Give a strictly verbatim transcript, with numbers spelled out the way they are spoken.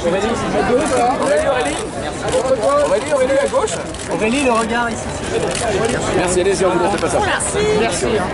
Aurélie, Aurélie, Aurélie, Aurélie, Aurélie à gauche. Aurélie, le regard ici. Merci, allez-y, on vous laisse le passage. Merci. Merci.